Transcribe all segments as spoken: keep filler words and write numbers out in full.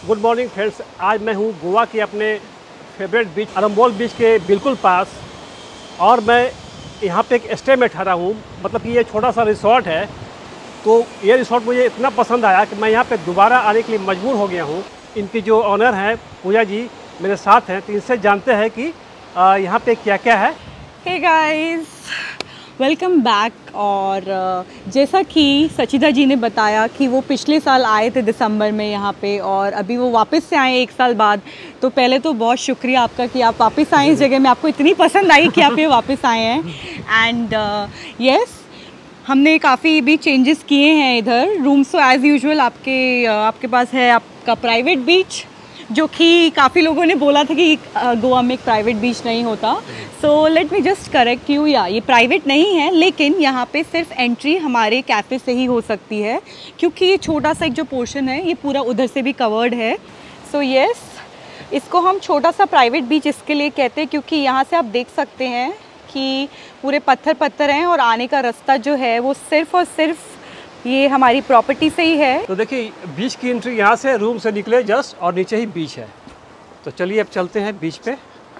Good morning friends, आज मैं हूँ गोवा के अपने फेवरेट बीच अरंबोल बीच के बिल्कुल पास और मैं यहाँ पे एक स्टे में ठहरा हूँ। मतलब कि ये छोटा सा रिसोर्ट है, तो ये रिसोर्ट मुझे इतना पसंद आया कि मैं यहाँ पे दोबारा आने के लिए मजबूर हो गया हूँ। इनकी जो ऑनर हैं पूजा जी मेरे साथ हैं, तो इनसे जानते हैं कि यहाँ पे क्या क्या है। Hey guys, welcome back. और जैसा कि सचिदा जी ने बताया कि वो पिछले साल आए थे दिसंबर में यहाँ पे और अभी वो वापस से आए एक साल बाद। तो पहले तो बहुत शुक्रिया आपका कि आप वापस आए इस जगह में, आपको इतनी पसंद आई कि आप ये वापस आए हैं। एंड यस, हमने काफ़ी भी चेंजेस किए हैं इधर। रूम्स तो एज़ यूजुअल आपके आपके पास है आपका प्राइवेट बीच, जो कि काफ़ी लोगों ने बोला था कि गोवा में एक प्राइवेट बीच नहीं होता। So let me just correct you, या ये प्राइवेट नहीं है, लेकिन यहाँ पे सिर्फ एंट्री हमारे कैफ़े से ही हो सकती है, क्योंकि ये छोटा सा एक जो पोर्शन है ये पूरा उधर से भी कवर्ड है। सो so, यस yes, इसको हम छोटा सा प्राइवेट बीच इसके लिए कहते हैं क्योंकि यहाँ से आप देख सकते हैं कि पूरे पत्थर पत्थर हैं और आने का रास्ता जो है वो सिर्फ और सिर्फ ये हमारी प्रॉपर्टी से ही है। तो देखिए, बीच की एंट्री यहाँ से, रूम से निकले जस्ट और नीचे ही बीच है। तो चलिए अब चलते हैं बीच पे।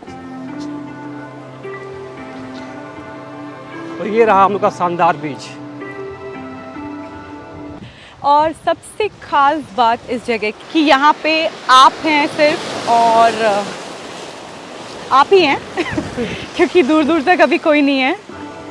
तो ये रहा हम लोग का शानदार बीच। और सबसे ख़ास बात इस जगह कि यहाँ पे आप हैं सिर्फ, और आप ही हैं क्योंकि दूर दूर तक अभी कोई नहीं है।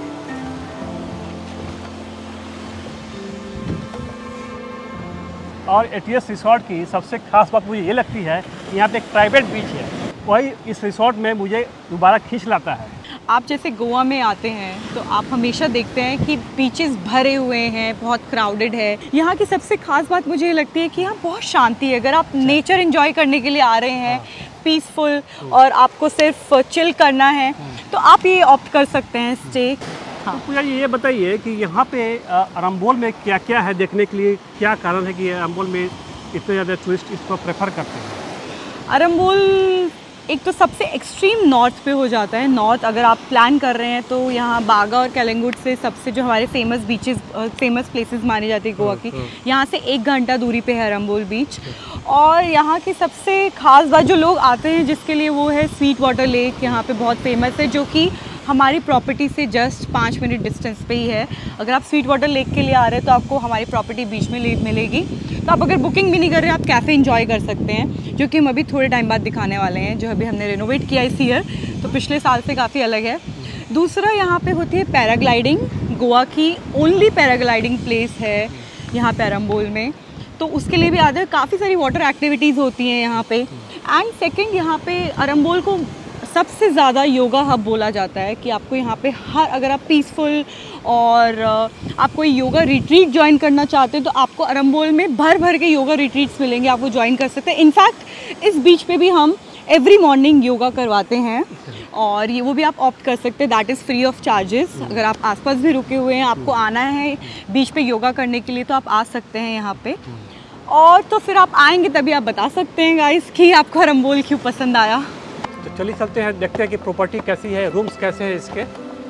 और एटीएस रिसोर्ट की सबसे खास बात मुझे ये लगती है कि यहाँ पे एक प्राइवेट बीच है, वही इस रिसोर्ट में मुझे दोबारा खींच लाता है। आप जैसे गोवा में आते हैं तो आप हमेशा देखते हैं कि बीचेस भरे हुए हैं, बहुत क्राउडेड है। यहाँ की सबसे खास बात मुझे ये लगती है कि यहाँ बहुत शांति है। अगर आप नेचर एंजॉय करने के लिए आ रहे हैं, पीसफुल, और आपको सिर्फ चिल करना है, तो आप ये ऑप्ट कर सकते हैं स्टे। हाँ, तो पूजा जी ये बताइए कि यहाँ पे अरंबोल में क्या क्या है देखने के लिए, क्या कारण है कि अरंबोल में इतने ज़्यादा टूरिस्ट इसको प्रेफर करते हैं? अरंबोल एक तो सबसे एक्सट्रीम नॉर्थ पे हो जाता है। नॉर्थ अगर आप प्लान कर रहे हैं तो यहाँ बागा और कलिंगुट से सबसे जो हमारे फेमस बीचेस फेमस प्लेसेस मानी जाती है गोवा की, यहाँ से एक घंटा दूरी पे है अरंबोल बीच। और यहाँ की सबसे ख़ास बात जो लोग आते हैं जिसके लिए, वो है स्वीट वाटर लेक। यहाँ पे बहुत फेमस है, जो कि हमारी प्रॉपर्टी से जस्ट पाँच मिनट डिस्टेंस पे ही है। अगर आप स्वीट वाटर लेक के लिए आ रहे हैं तो आपको हमारी प्रॉपर्टी बीच में मिलेगी। तो आप अगर बुकिंग भी नहीं कर रहे हैं, आप कैफ़े एंजॉय कर सकते हैं, जो कि हम अभी थोड़े टाइम बाद दिखाने वाले हैं, जो अभी हमने रेनोवेट किया इस ईयर, तो पिछले साल से काफ़ी अलग है। दूसरा, यहाँ पे होती है पैराग्लाइडिंग। गोवा की ओनली पैराग्लाइडिंग प्लेस है यहाँ पे अरंबोल में, तो उसके लिए भी आते हैं। काफ़ी सारी वाटर एक्टिविटीज़ होती हैं यहाँ पे। एंड सेकेंड, यहाँ पे अरंबोल को सबसे ज़्यादा योगा हब बोला जाता है कि आपको यहाँ पे हर, अगर आप पीसफुल और आप कोई योगा रिट्रीट ज्वाइन करना चाहते हैं तो आपको अरंबोल में भर भर के योगा रिट्रीट्स मिलेंगे, आप वो ज्वाइन कर सकते हैं। इनफैक्ट इस बीच पे भी हम एवरी मॉर्निंग योगा करवाते हैं, और ये वो भी आप ऑप्ट कर सकते हैं, that is free of charges. अगर आप आसपास भी रुके हुए हैं, आपको आना है बीच पे योगा करने के लिए, तो आप आ सकते हैं यहाँ पे। और तो फिर आप आएँगे तभी आप बता सकते हैं गाइस कि आपको अरंबोल क्यों पसंद आया। तो चलिए चलते हैं, देखते हैं कि प्रॉपर्टी कैसी है, रूम्स कैसे हैं इसके।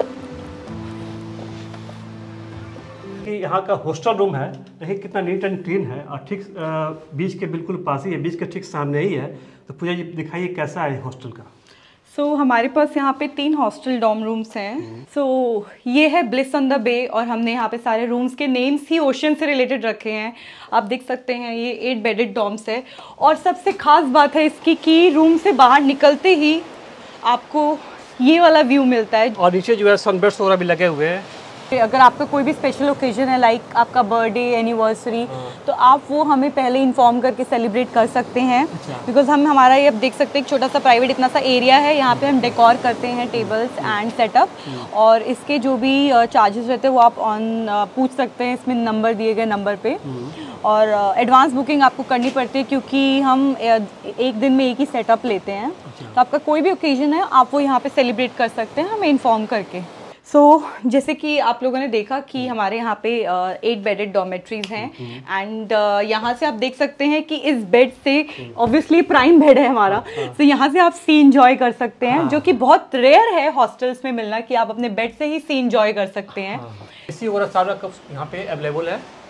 कि यहाँ का हॉस्टल रूम है, देखिए कितना नीट एंड क्लीन है, और ठीक बीच के बिल्कुल पास ही है, बीच के ठीक सामने ही है। तो पूजा जी दिखाइए कैसा है हॉस्टल का। सो so, हमारे पास यहाँ पे तीन हॉस्टल डॉर्म रूम्स हैं। सो so, ये है ब्लिस ऑन द बे, और हमने यहाँ पे सारे रूम्स के नेम्स ही ओशन से रिलेटेड रखे हैं। आप देख सकते हैं ये एट बेडेड डॉर्म्स है, और सबसे ख़ास बात है इसकी कि रूम से बाहर निकलते ही आपको ये वाला व्यू मिलता है, और नीचे जो है सनबेड्स वगैरह भी लगे हुए हैं। अगर आपका कोई भी स्पेशल ओकेजन है, लाइक आपका बर्थडे, एनिवर्सरी, तो आप वो हमें पहले इन्फॉर्म करके सेलिब्रेट कर सकते हैं। बिकॉज हम हमारा ये अब देख सकते हैं एक छोटा सा प्राइवेट इतना सा एरिया है, यहाँ पे हम डेकोर करते हैं टेबल्स एंड सेटअप, और इसके जो भी चार्जेस रहते हैं वो आप ऑन पूछ सकते हैं इसमें नंबर दिए गए नंबर पे। और एडवांस बुकिंग आपको करनी पड़ती है क्योंकि हम एक दिन में एक ही सेटअप लेते हैं, तो आपका कोई भी ओकेजन है आप वो यहाँ पे सेलिब्रेट कर सकते हैं हमें इन्फॉर्म करके। सो so, जैसे कि आप लोगों ने देखा कि हमारे यहाँ पे एट बेडेड डॉर्मेट्रीज हैं, एंड uh, यहाँ से आप देख सकते हैं कि इस बेड से ऑब्वियसली प्राइम बेड है हमारा, तो so, यहाँ से आप सी एंजॉय कर सकते हैं, जो कि बहुत रेयर है हॉस्टल्स में मिलना कि आप अपने बेड से ही सी एंजॉय कर सकते हैं। एसी वगैरह सारा यहाँ पे अवेलेबल है।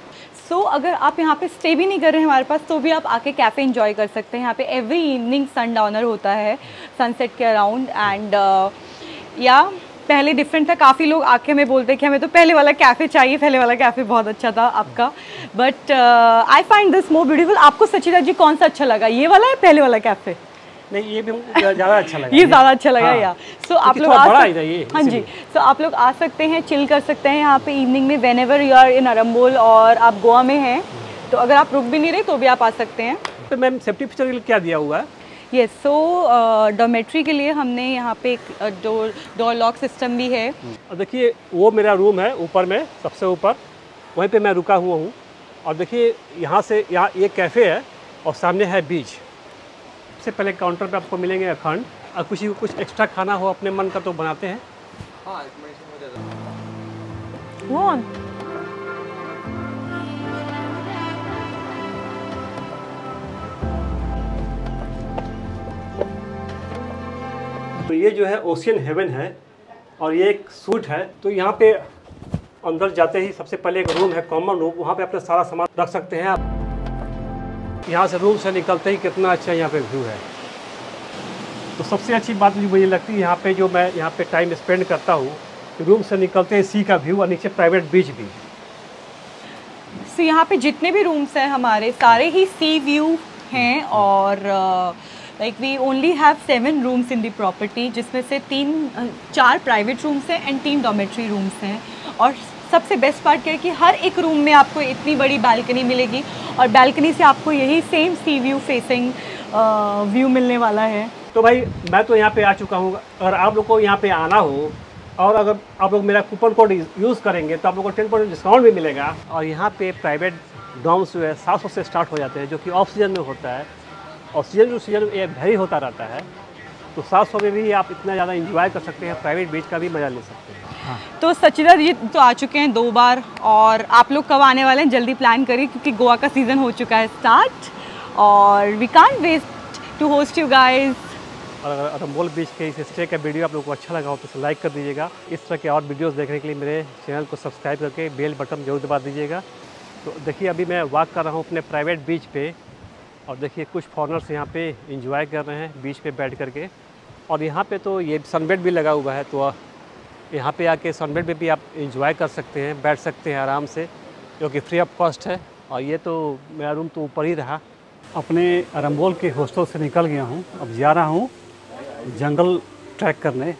सो so, अगर आप यहाँ पे स्टे भी नहीं कर रहे हैं हमारे पास तो भी आप आके कैफ़े एंजॉय कर सकते हैं। यहाँ पे एवरी इवनिंग सन डाउनर होता है सनसेट के अराउंड। एंड या पहले डिफरेंट था, काफ़ी लोग आके हमें बोलते हैं कि हमें तो पहले वाला कैफ़े चाहिए, पहले वाला कैफ़े बहुत अच्छा था आपका। But I find this more beautiful. आपको सचिता जी कौन सा अच्छा लगा, ये वाला है पहले वाला कैफ़े? नहीं, ये भी ज़्यादा अच्छा लगा। ये ज़्यादा अच्छा लगा। या सो आप लोग आ सकते, हाँ जी, सो आप लोग आ सकते हैं, चिल कर सकते हैं यहाँ पे इवनिंग में whenever you are in Arambol और आप गोवा में हैं तो अगर आप रुक भी नहीं रहे तो भी आप आ सकते हैं। तो मैम सेफ्टी फीचर के लिए क्या दिया हुआ है? यस, सो डॉर्मेट्री के लिए हमने यहाँ पे एक डोर डोर लॉक सिस्टम भी है। और देखिए वो मेरा रूम है ऊपर में, सबसे ऊपर, वहीं पे मैं रुका हुआ हूँ। और देखिए यहाँ से यहाँ ये कैफ़े है और सामने है बीच। सबसे पहले काउंटर पे आपको मिलेंगे अखंड, और किसी को कुछ एक्स्ट्रा खाना हो अपने मन का तो बनाते हैं। हाँ, तो ये जो है ओशियन हेवन है और ये एक सूट है। तो यहाँ पे अंदर जाते ही सबसे पहले एक रूम है, कॉमन रूम, वहाँ पे अपना सारा सामान रख सकते हैं आप। यहाँ से रूम से निकलते ही कितना अच्छा यहाँ पे व्यू है। तो सबसे अच्छी बात मुझे लगती है यहाँ पे, जो मैं यहाँ पे टाइम स्पेंड करता हूँ, रूम से निकलते ही सी का व्यू और नीचे प्राइवेट बीच भी। so, यहाँ पे जितने भी रूम्स हैं हमारे सारे ही सी व्यू हैं और like we only have seven rooms in the property, जिसमें से तीन चार प्राइवेट रूम्स हैं एंड तीन डॉर्मेट्री रूम्स हैं। और सबसे बेस्ट पार्ट क्या है कि हर एक रूम में आपको इतनी बड़ी बालकनी मिलेगी और बालकनी से आपको यही same sea view facing view मिलने वाला है। तो भाई मैं तो यहाँ पे आ चुका हूँ। अगर आप लोग को यहाँ पे आना हो और अगर आप लोग मेरा कूपन कोड यूज़ करेंगे तो आप लोग को टेन परसेंट डिस्काउंट भी मिलेगा। और यहाँ पे प्राइवेट डॉम्स जो है सात सौ से स्टार्ट हो जाते हैं, जो कि ऑफ सीजन में होता है और सीजन टू सीजन ये वैरी होता रहता है। तो सात सौ में भी आप इतना ज़्यादा इंजॉय कर सकते हैं, प्राइवेट बीच का भी मज़ा ले सकते हैं। हाँ। तो सचिता जी तो आ चुके हैं दो बार और आप लोग कब आने वाले हैं जल्दी प्लान करिए क्योंकि गोवा का सीज़न हो चुका है स्टार्ट और we can't wait to host you guys. और अगर अरम्बोल बीच के इस स्टे का वीडियो आप लोग को अच्छा लगा हो तो लाइक कर दीजिएगा। इस तरह के और वीडियोस देखने के लिए मेरे चैनल को सब्सक्राइब करके बेल बटन जरूर दबा दीजिएगा। तो देखिए अभी मैं वॉक कर रहा हूँ अपने प्राइवेट बीच पे और देखिए कुछ फॉरनर्स यहाँ पे इंजॉय कर रहे हैं बीच पे बैठ करके। और यहाँ पे तो ये सनबेड भी लगा हुआ है, तो यहाँ पे आके सनबेड पे भी आप इंजॉय कर सकते हैं, बैठ सकते हैं आराम से, जो कि फ्री ऑफ कॉस्ट है। और ये तो मेरा रूम तो ऊपर ही रहा। अपने अरम्बोल के हॉस्टल से निकल गया हूँ, अब जा रहा हूँ जंगल ट्रैक करने।